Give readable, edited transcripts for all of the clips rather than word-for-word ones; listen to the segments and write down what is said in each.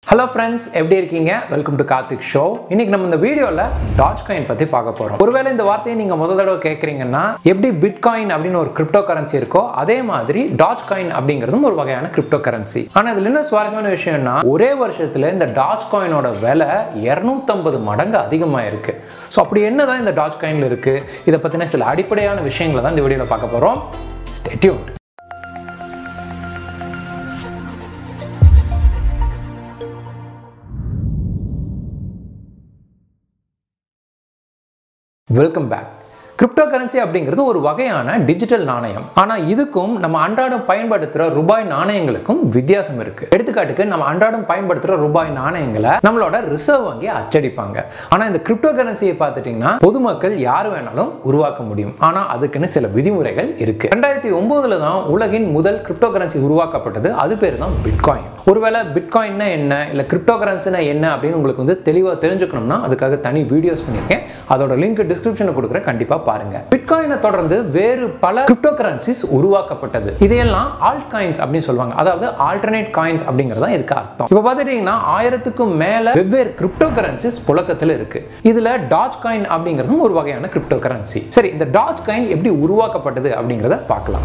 Hello friends, எப்படி இருக்கீங்க? Welcome to Karthik show. இன்னைக்கு நம்ம இந்த வீடியோல Dogecoin பத்தி பார்க்க போறோம். ஒருவேளை இந்த வார்த்தையை நீங்க முதல் தடவை கேக்குறீங்கன்னா, எப்படி Bitcoin அப்படின ஒரு கிரிப்டோ கரன்சி இருக்கோ, அதே மாதிரி Dogecoin அப்படிங்கிறதும் ஒரு வகையான கிரிப்டோ கரன்சி. ஆனா இதுல என்ன சுவாரஸ்யமான விஷயம்னா, ஒரே வருஷத்துல இந்த Dogecoinோட விலை 250 மடங்கு அதிகமா இருக்கு. சோ அப்படி என்னதான் இந்த Dogecoinல இருக்கு? இத பத்தின சில அடிப்படையான விஷயங்களை தான் இந்த வீடியோல பார்க்க போறோம். Stay tuned. Welcome back. Cryptocurrency அப்படிங்கிறது ஒரு வகையான டிஜிட்டல் நாணயம். ஆனா இதுக்கும் நம்ம அன்றாடம் பயன்படுத்துற ரூபாய் நாணயங்களுக்கும் வித்தியாசம் இருக்கு. எடுத்துக்காட்டுக்கு நம்ம அன்றாடம் பயன்படுத்துற ரூபாய் நாணயங்களை நம்மளோட ரிசர்வ் வங்கி அச்சடிப்பாங்க. ஆனா இந்த கிரிப்டோ கரன்சியை பார்த்துட்டீங்கன்னா பொதுமக்கள் யார் வேணாலும் உருவாக்க முடியும். ஆனா அதுக்குன்னு சில விதிமுறைகள் இருக்கு. 2009ல தான் உலகின் முதல் கிரிப்டோ கரன்சி உருவாக்கப்பட்டது. அது பேர் தான் பிட்காயின். ஒருவேளை பிட்காயின்னா என்ன இல்ல கிரிப்டோ கரன்சினா என்ன அப்படின்னு உங்களுக்கு வந்து தெளிவா தெரிஞ்சுக்கணும்னா அதுக்காக தனி வீடியோஸ் பண்ணிருக்கேன். அதோட லிங்க் டிஸ்கிரிப்ஷன்ல கொடுக்குறேன், கண்டிப்பா பாருங்க. பிட்காயினை தொடர்ந்து வேறு பல கிரிப்டோ கரன்சிஸ் உருவாக்கப்பட்டது. இதையெல்லாம் ஆல்ட் காயின்ஸ் அப்படின்னு சொல்லுவாங்க. அதாவது ஆல்டர்னேட் காயின்ஸ் அப்படிங்கறத இதுக்கு அர்த்தம். இப்போ பார்த்துட்டீங்கன்னா 1000க்கும் மேல வெவ்வேறு கிரிப்டோ கரன்சிஸ் புழக்கத்துல இருக்கு. இதுல Dogecoin அப்படிங்கிறதும் ஒரு வகையான கிரிப்டோ கரன்சி. சரி, இந்த Dogecoin எப்படி உருவாக்கப்பட்டது அப்படிங்கறத பார்க்கலாம்.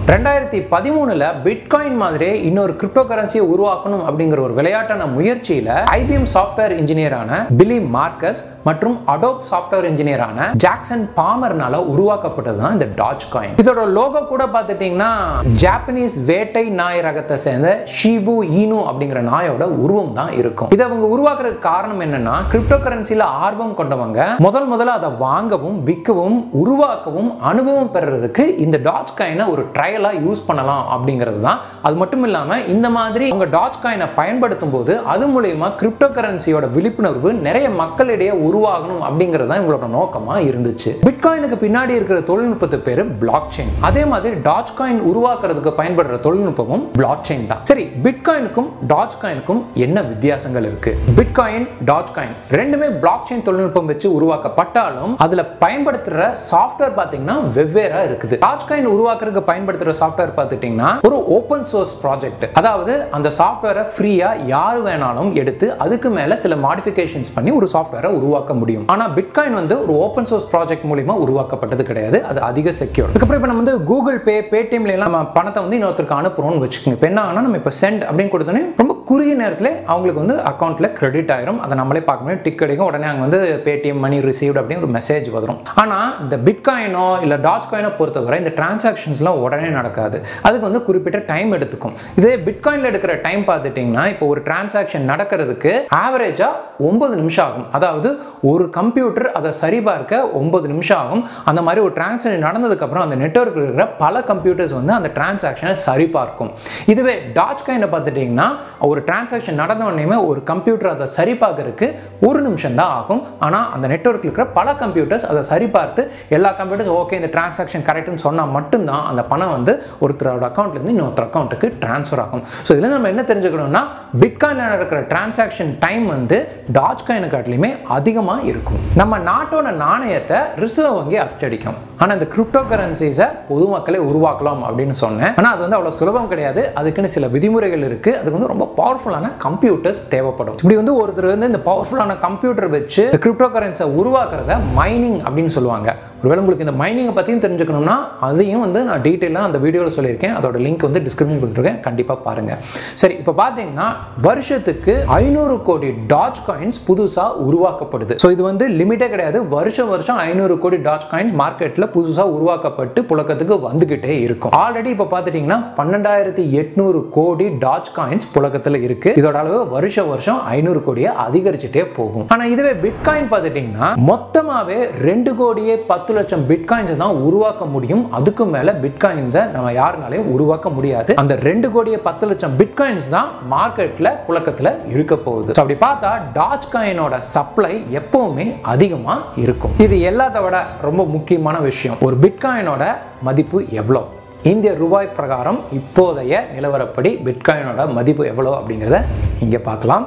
2013ல பிட்காயின் மாதிரியே இன்னொரு கிரிப்டோ கரன்சியை உருவாக்கணும் அப்படிங்கிற ஒரு விளையாட்டான முயற்சியில IBM சாஃப்ட்வேர் இன்ஜினியரான பிலி மார்க்கஸ் மற்றும் அடோப் சாஃப்ட்வேர் இன்ஜினியரான ஜாக்சன் பாமர்னால உருவாக்கப்பட்டது தான் இந்த Dogecoin. இதோட லோகோ கூட பார்த்துட்டீங்கன்னா ஜாப்பனீஸ் வேட்டை நாய் ரகத்தை சேர்ந்த ஷிபு ஈனு அப்படிங்கிற நாயோட உருவம் தான் இருக்கும். இதை அவங்க உருவாக்குறதுக்கு காரணம் என்னன்னா, கிரிப்டோ கரன்சில ஆர்வம் கொண்டவங்க முதல்ல அதை வாங்கவும் விற்கவும் உருவாக்கவும் அனுபவம் பெறறதுக்கு இந்த Dogecoin ஒரு ட்ரையலா யூஸ் பண்ணலாம் அப்படிங்கிறது தான். அது மட்டும் இல்லாம இந்த மாதிரி அவங்க Dogecoin பயன்படுத்தும் போது அது மூலமா கிரிப்டோ கரன்சியோட விழிப்புணர்வு நிறைய மக்களிடையே உருவாகணும் அப்படிங்கிறது தான் இவங்களோட நோக்கமா இருந்துச்சு. பிட்காயினுக்கு பின்னாடி இருக்கிற தொழில்நுட்பத்து பேரு பிளாக்செயின். அதே மாதிரி Dogecoin உருவாக்குறதுக்கு பயன்படுற தொழில்நுட்பமும் பிளாக்செயின் தான். சரி, பிட்காயினுக்கும் Dogecoinக்கும் என்ன வித்தியாசங்கள் இருக்கு? பிட்காயின் Dogecoin ரெண்டுமே பிளாக்செயின் தொழில்நுட்பம் வச்சு உருவாக்கப்பட்டாலும் அதுல பயன்படுத்துற சாஃப்ட்வேர் பாத்தீங்கன்னா வெவ்வேறா இருக்குது. Dogecoin உருவாக்குறதுக்கு பயன்படுத்துற சாஃப்ட்வேர் பாத்துட்டீங்கன்னா ஒரு ஓபன் சோர்ஸ் ப்ராஜெக்ட். அதாவது அந்த சாஃப்ட்வேரை ஃப்ரீயா யார் வேணாலும் எடுத்து அதுக்கு மேல சில மாடிஃபிகேஷன்ஸ் பண்ணி ஒரு சாஃப்ட்வேரை உருவாக்க முடியும். ஆனா பிட்காயின் வந்து ஒரு ஓபன் சோர்ஸ் ப்ராஜெக்ட் மூலமா உருவாக்கப்பட்டது கிடையாது. அது அதிக செக்யூர். அதுக்கப்புறம் இப்போ நம்ம வந்து கூகுள் பே, பேடிஎம்ல எல்லாம் நம்ம பணத்தை வந்து இன்னொருத்தருக்கு அனுப்புறோம்னு வச்சுக்கோங்க. இப்போ என்ன ஆகுனா, நம்ம இப்போ சென்ட் அப்படின்னு கொடுத்தோன்னே ரொம்ப குறுகிய நேரத்தில் அவங்களுக்கு வந்து அக்கௌண்ட்ல கிரெடிட் ஆயிரும். அதை நம்மளே பார்க்க முடியும். டிக் கிடைக்கும். உடனே அங்கே வந்து பேடிஎம் மணி ரிசீவ்ட் அப்படின்னு ஒரு மெசேஜ் வரும். ஆனா இந்த பிட்காயினோ இல்ல Dogecoinோ பொறுத்தவரை இந்த டிரான்சாக்ஷன்ஸ்லாம் உடனே நடக்காது. அதுக்கு வந்து குறிப்பிட்ட டைம் எடுத்துக்கும். இதே பிட்காயின்ல எடுக்கிற டைம் பார்த்துட்டீங்கன்னா இப்போ ஒரு டிரான்சாக்ஷன் நடக்கிறதுக்கு ஆவரேஜா 9 நிமிஷம் ஆகும். அதாவது ஒரு கம்ப்யூட்டர் அதை சரிபார்க்க 9 நிமிஷம் ஆகும். அந்த மாதிரி ஒரு டிரான்சாக்ஷன் நடந்ததுக்கு அப்புறம் அந்த நெட்வொர்க்கில் இருக்கிற பல கம்ப்யூட்டர்ஸ் வந்து அந்த டிரான்சாக்ஷனை சரிபார்க்கும். இதுவே Dogecoin பார்த்துட்டீங்கன்னா ஒரு டிரான்சாக்ஷன் நடந்த உடனே ஒரு கம்ப்யூட்டர் அதை சரிபார்க்கறதுக்கு 1 நிமிஷம் தான் ஆகும். ஆனால் அந்த நெட்வொர்க்கில் இருக்கிற பல கம்ப்யூட்டர்ஸ் அதை சரிபார்த்து எல்லா கம்ப்யூட்டர்ஸ் ஓகே இந்த டிரான்சாக்ஷன் கரெக்ட்னு சொன்னால் மட்டும்தான் அந்த பணம் வந்து ஒருத்தரோட அக்கௌண்ட்லேருந்து இன்னொருத்தர் அக்கௌண்ட்டுக்கு டிரான்ஸ்ஃபர் ஆகும். ஸோ இதில் நம்ம என்ன தெரிஞ்சுக்கணும்னா, பிட்காயின்ல நடக்கிற டிரான்சாக்ஷன் டைம் வந்து Dogecoin காட்டிலுமே அதிகமா இருக்கும். நம்ம நாட்டோட நாணயத்தை ரிசர்வ் வங்கி அச்சடிக்கும். ஆனா இந்த கிரிப்டோ கரன்சிஸை பொதுமக்களே உருவாக்கலாம் அப்படின்னு சொன்னேன். ஆனா அது வந்து அவ்வளவு சுலபம் கிடையாது. அதுக்குன்னு சில விதிமுறைகள் இருக்கு. அதுக்கு வந்து ரொம்ப பவர்ஃபுல்லான கம்ப்யூட்டர்ஸ் தேவைப்படும். இப்படி வந்து ஒருத்தர் வந்து இந்த பவர்ஃபுல்லான கம்ப்யூட்டர் வச்சு கிரிப்டோ கரன்சியை உருவாக்குறத மைனிங் அப்படின்னு சொல்லுவாங்க. ஒருவேளை உங்களுக்கு இந்த மைனிங்கை பற்றியும் தெரிஞ்சுக்கணும்னா அதையும் வந்து நான் டீட்டெயிலாக அந்த வீடியோவில் சொல்லியிருக்கேன். அதோட லிங்க் வந்து டிஸ்கிரிப்ஷன் கொடுத்துருக்கேன், கண்டிப்பாக பாருங்கள். சரி, இப்போ பார்த்தீங்கன்னா வருஷத்துக்கு 500 கோடி Dogecoins புதுசாக உருவாக்கப்படுது. ஸோ இது வந்து லிமிட்டே கிடையாது. வருஷம் 500 கோடி Dogecoins மார்க்கெட்டில் புதுசாக உருவாக்கப்பட்டு புழக்கத்துக்கு வந்துகிட்டே இருக்கும். ஆல்ரெடி இப்போ பார்த்துட்டிங்கன்னா 12,800 கோடி Dogecoins புழக்கத்தில் இருக்கு. இதோட அளவு வருஷம் 500 கோடியை அதிகரிச்சுட்டே போகும். ஆனால் இதுவே பிட்காயின் பார்த்துட்டிங்கன்னா மொத்தமாகவே 2 கோடியே 10 லட்சம் பிட்காயின்ஸ் தான் உருவாக்க முடியும். அதுக்கு மேல பிட்காயின்ஸை நம்ம யாருனாலையும் உருவாக்க முடியாது. அந்த 2 கோடியே 10 லட்சம் பிட்காயின்ஸ் தான் மார்க்கெட்ல புழக்கத்துல இருக்க போகுது. அப்படி பார்த்தா Dogecoinோட சப்ளை எப்பவுமே அதிகமா இருக்கும். இது எல்லாத்த விட ரொம்ப முக்கியமான விஷயம், ஒரு பிட்காயினோட மதிப்பு எவ்வளவு? இந்திய ரூபாய் பிரகாரம் இப்போதைய நிலவரப்படி பிட்காயினோட மதிப்பு எவ்வளவு அப்படிங்கிறத இங்க பார்க்கலாம்.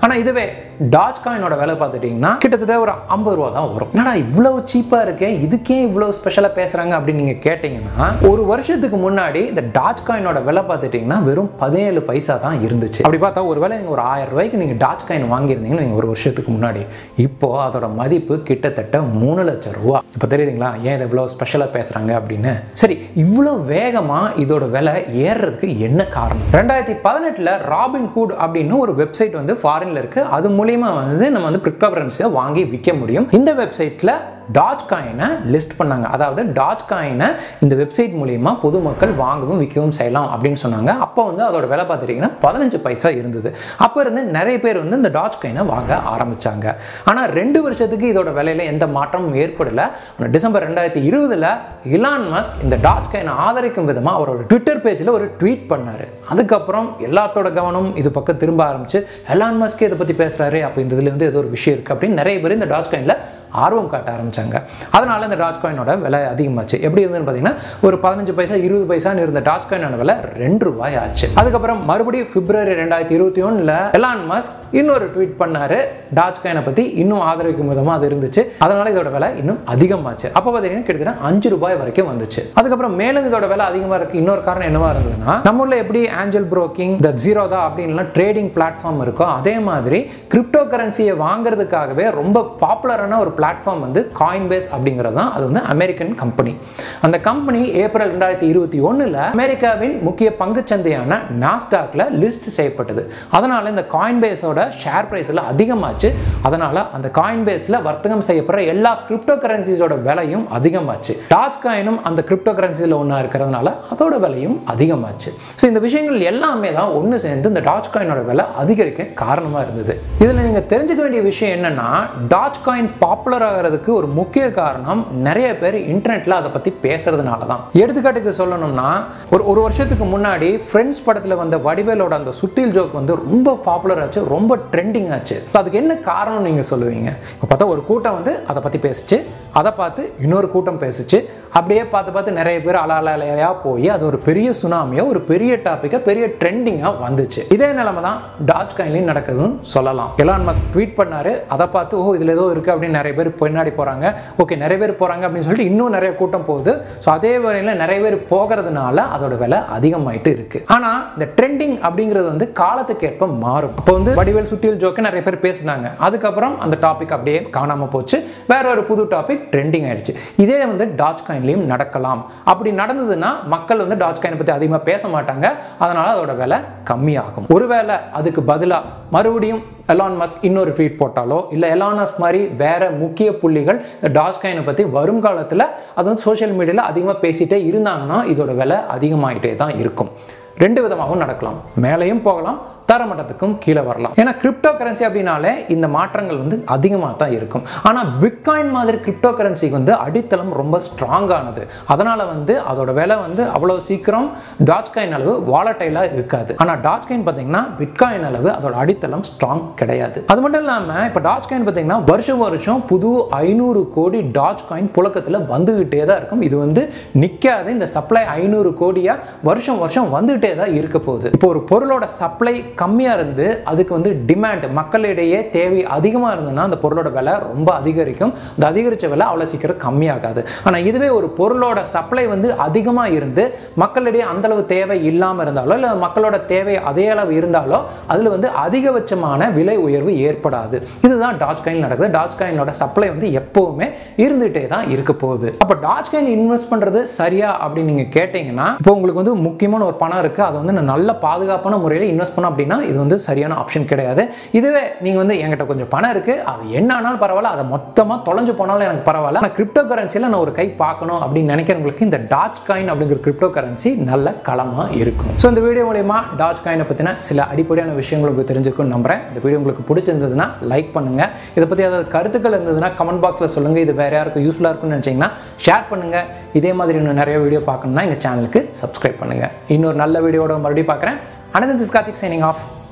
ஆனா இதுவே டாஜ்காயினோட விலை பார்த்துட்டீங்கன்னா கிட்டத்தட்ட ஒரு 50 ரூபா தான் வரும். என்னடா இவ்வளவு சீப்பா இருக்கே, இதுக்கே இவ்வளவு ஸ்பெஷலா பேசுறாங்க அப்படின்னு நீங்க கேட்டீங்கன்னா, ஒரு வருஷத்துக்கு முன்னாடி இந்த டாஜ்காயினோட விலை பார்த்துட்டீங்கன்னா வெறும் 17 பைசா தான் இருந்துச்சு. அப்படி பார்த்தா ஒருவேளை நீங்க ஒரு 1000 ரூபாய்க்கு நீங்க டாஜ்காயின் வாங்கியிருந்தீங்கன்னு நீங்க ஒரு வருஷத்துக்கு முன்னாடி, இப்போ அதோட மதிப்பு கிட்டத்தட்ட 3 லட்சம் ரூபா. இப்போ தெரியுதுங்களா ஏன் இதை இவ்வளவு ஸ்பெஷலா பேசுறாங்க அப்படின்னு. சரி, இவ்வளவு வேகமா இதோட விலை ஏறுறதுக்கு என்ன காரணம்? 2018 ராபின்ஹுட் அப்படின்னு ஒரு வெப்சைட் வந்து ஃபாரின்ல இருக்கு. அது மூலமா வந்து நம்ம வந்து கிரிப்டோ கரன்சியை வாங்கி விற்க முடியும். இந்த வெப்சைட்ல டாஜ்காயினை லிஸ்ட் பண்ணாங்க. அதாவது டாஜ்காயினை இந்த வெப்சைட் மூலமா பொதுமக்கள் வாங்கவும் விற்கவும் செய்யலாம் அப்படின்னு சொன்னாங்க. அப்போ வந்து அதோட விலை பார்த்துட்டீங்கன்னா 15 பைசா இருந்தது. அப்போ இருந்து நிறைய பேர் வந்து இந்த டாஜ்காயினை வாங்க ஆரம்பிச்சாங்க. ஆனால் 2 வருஷத்துக்கு இதோட விலையில எந்த மாற்றமும் ஏற்படல. டிசம்பர் 2020 எலான் மஸ்க் இந்த டாஜ்காயினை ஆதரிக்கும் விதமாக அவரோட ட்விட்டர் பேஜில் ஒரு ட்வீட் பண்ணாரு. அதுக்கப்புறம் எல்லாத்தோட கவனம் இது பக்கம் திரும்ப ஆரம்பிச்சு, எலான் மஸ்க் இதை பற்றி பேசுறாரு, அப்போ இந்த இதுல இருந்து ஏதோ ஒரு விஷயம் இருக்கு அப்படின்னு நிறைய பேர் இந்த டாஜ்காயின்ல ஆர்வம் காட்ட ஆரம்பிச்சாங்க. அதனால இந்த டாஜ்காயினோட விலை அதிகமாச்சு. எப்படி இருந்ததுன்னு பார்த்தீங்கன்னா, ஒரு 15 பைசா 20 பைசான்னு இருந்த டாஜ்காயினோட விலை 2 ரூபாய் ஆச்சு. அதுக்கப்புறம் மறுபடியும் பிப்ரவரி 2021 எலான் மஸ்க் இன்னொரு ட்வீட் பண்ணாரு. டாஜ்காயினை பத்தி இன்னும் ஆதரிக்கும் விதமா அது இருந்துச்சு. அதனால இதோட விலை இன்னும் அதிகமாச்சு. அப்போ பார்த்தீங்கன்னா கிட்டத்தட்ட 5 ரூபாய் வரைக்கும் வந்துச்சு. அதுக்கப்புறம் மேலும் இதோட விலை அதிகமாக இருக்கு. இன்னொரு காரணம் என்னவா இருந்ததுன்னா, நம்ம ஊர்ல எப்படி ஆஞ்சல் புரோக்கிங், இந்த ஜீரோதா அப்படின்னு ட்ரேடிங் பிளாட்ஃபார்ம் இருக்கோ, அதே மாதிரி கிரிப்டோ கரன்சியை வாங்குறதுக்காகவே ரொம்ப பாப்புலரான ஒரு பிளாட்ஃபார்ம் வந்து காயின்பேஸ் அப்படிங்கிறது தான். அது வந்து அமெரிக்கன் கம்பெனி. அந்த கம்பெனி ஏப்ரல் 2021 அமெரிக்காவின் முக்கிய பங்குச்சந்தையான நாஸ்டாக்ல லிஸ்ட் செய்யப்பட்டது. அதனால இந்த காயின்பேஸோட ஷேர் பிரைஸ்ல அதிகமாச்சு. அதனால அந்த காயின்பேஸ்ல வர்த்தகம் செய்யப்படுற எல்லா கிரிப்டோ கரன்சிஸோட விலையும் அதிகமாச்சு. டாஜ்காயினும் அந்த கிரிப்டோ கரன்சில ஒண்ணா இருக்கிறதுனால அதோட விலையும் அதிகமாச்சு. ஸோ இந்த விஷயங்கள் எல்லாமே தான் ஒன்று சேர்ந்து இந்த டாஜ்காயினோட விலை அதிகரிக்க காரணமா இருந்தது. இதுல நீங்க தெரிஞ்சுக்க வேண்டிய விஷயம் என்னன்னா, டாஜ்காயின் பாப்புலர் ஆகிறதுக்கு ஒரு முக்கிய காரணம் நிறைய பேர் இன்டர்நெட்ல அதை பத்தி பேசுறதுனால தான். எடுத்துக்காட்டுக்கு சொல்லணும்னா, ஒரு வருஷத்துக்கு முன்னாடி ஃப்ரெண்ட்ஸ் படத்துல வந்த வடிவேலோட அந்த சுட்டில் ஜோக் வந்து ரொம்ப பாப்புலர் ஆச்சு, ரொம்ப ட்ரெண்டிங் ஆச்சு. அதுக்கு என்ன காரணம் நீங்க சொல்லுவீங்க? இப்போ பார்த்தா ஒரு கூட்டம் வந்து அதை பத்தி பேசிச்சு, அதை பார்த்து இன்னொரு கூட்டம் பேசிச்சு, அப்படியே பார்த்து நிறைய பேர் அலையா போய் அது ஒரு பெரிய சுனாமியா, ஒரு பெரிய டாபிக்கா, பெரிய ட்ரெண்டிங்கா வந்துச்சு. இதே நிலைமை தான் டாஜ்காயின்லயும் நடக்குதுன்னு சொல்லலாம். எலான் மஸ்க் ட்வீட் பண்ணாரு, அதை பார்த்து ஓ இதுல ஏதோ இருக்கு அப்படின்னு நிறைய பேர் பின்னாடி போறாங்க. ஓகே, நிறைய பேர் போறாங்க அப்படின்னு சொல்லிட்டு இன்னும் நிறைய கூட்டம் போகுது. ஸோ அதே வரையில நிறைய பேர் போகிறதுனால அதோட விலை அதிகமாயிட்டு இருக்கு. ஆனா இந்த ட்ரெண்டிங் அப்படிங்கிறது வந்து காலத்துக்கு ஏற்ப மாறும். இப்போ வந்து வடிவேல் சுட்டியல் ஜோக்கு நிறைய பேர் பேசினாங்க. அதுக்கப்புறம் அந்த டாபிக் அப்படியே காணாம போச்சு. வேற ஒரு புது டாபிக் ட்ரெண்டிங் ஆயிடுச்சு. இதே வந்து டாஜ்காயின்லயும் நடக்கலாம். அப்படி நடந்ததுன்னா மக்கள் வந்து டாஜ்காயினை பத்தி அதிகமா பேச மாட்டாங்க. அதனால அதோட விலை கம்மியாகும். ஒருவேளை அதுக்கு பதிலா மறுபடியும் எலான் மஸ்க் இன்னொரு ட்வீட் போட்டாலோ, இல்லை எலான் மஸ்க் மாதிரி வேற முக்கிய புள்ளிகள் டாஜ்காயினை பற்றி வரும் காலத்தில் அது வந்து சோஷியல் மீடியாவில் அதிகமாக பேசிட்டே இருந்தாங்கன்னா இதோட விலை அதிகமாகிட்டே தான் இருக்கும். 2 விதமாகவும் நடக்கலாம். மேலேயும் போகலாம், தரமட்டத்துக்கும் கீழே வரலாம். ஏன்னா கிரிப்டோ கரன்சி அப்படின்னாலே இந்த மாற்றங்கள் வந்து அதிகமாக தான் இருக்கும். ஆனால் பிட்காயின் மாதிரி கிரிப்டோ கரன்சிக்கு வந்து அடித்தளம் ரொம்ப ஸ்ட்ராங்கானது. அதனால வந்து அதோட விலை வந்து அவ்வளோ சீக்கிரம் டாஜ்காயின் அளவு வாலட்டைலாக இருக்காது. ஆனால் டாஜ்காயின் பார்த்தீங்கன்னா பிட்காயின் அளவு அதோட அடித்தளம் ஸ்ட்ராங் கிடையாது. அது மட்டும் இல்லாமல் இப்போ டாஜ்காயின் பார்த்தீங்கன்னா வருஷம் புது 500 கோடி டாஜ்காயின் புழக்கத்தில் வந்துகிட்டே தான் இருக்கும். இது வந்து நிற்காது. இந்த சப்ளை 500 கோடியா வருஷம் வந்துகிட்டே தான் இருக்க போகுது. இப்போ ஒரு பொருளோட சப்ளை கம்மியாக இருந்து அதுக்கு வந்து டிமாண்ட், மக்களிடையே தேவை அதிகமாக இருந்ததுன்னா அந்த பொருளோட விலை ரொம்ப அதிகரிக்கும். அந்த அதிகரித்த விலை அவ்வளோ சீக்கிரம் கம்மியாகாது. ஆனால் இதுவே ஒரு பொருளோட சப்ளை வந்து அதிகமாக இருந்து மக்களிடையே அந்தளவு தேவை இல்லாமல் இருந்தாலோ, இல்லை மக்களோட தேவை அதே அளவு இருந்தாலோ அதில் வந்து அதிகபட்சமான விலை உயர்வு ஏற்படாது. இதுதான் டாஜ்காயின் நடக்குது. டாஜ்காயினோட சப்ளை வந்து எப்பவுமே இருந்துகிட்டே தான் இருக்க போகுது. அப்போ டாஜ்காயின் இன்வெஸ்ட் பண்ணுறது சரியா அப்படின்னு நீங்கள் கேட்டீங்கன்னா, இப்போ உங்களுக்கு வந்து முக்கியமான ஒரு பணம் இருக்குது, அதை வந்து நல்ல பாதுகாப்பான முறையில் இன்வெஸ்ட் பண்ண அப்படின்னா இது வந்து சரியான ஆப்ஷன் கிடையாது. இதுவே நீங்க வந்து என்கிட்ட கொஞ்சம் பணம் இருக்கு, அது என்ன ஆனாலும் பரவாயில்ல, அதை மொத்தமா தொலைஞ்சு போனாலும் எனக்கு பரவாயில்ல, ஆனால் கிரிப்டோ கரன்சியில் நான் ஒரு கை பார்க்கணும் அப்படின்னு நினைக்கிறவங்களுக்கு இந்த டாஜ்காயின் அப்படிங்கிற கிரிப்டோ கரன்சி நல்ல களமா இருக்கும். ஸோ இந்த வீடியோ மூலமா டாஜ்காயினை பற்றின சில அடிப்படையான விஷயங்கள் உங்களுக்கு தெரிஞ்சுக்குன்னு நம்புறேன். இந்த வீடியோ உங்களுக்கு பிடிச்சிருந்ததுன்னா லைக் பண்ணுங்க. இதை பற்றி ஏதாவது கருத்துக்கள் இருந்ததுன்னா கமெண்ட் பாக்ஸில் சொல்லுங்க. இது வேற யாருக்கும் யூஸ்ஃபுல்லாக இருக்குன்னு நினைச்சீங்கன்னா ஷேர் பண்ணுங்க. இதே மாதிரி இன்னும் நிறைய வீடியோ பார்க்கணும்னா எங்கள் சேனலுக்கு சப்ஸ்கிரைப் பண்ணுங்க. இன்னொரு நல்ல வீடியோட மறுபடியும் பார்க்குறேன். This is Karthik signing off.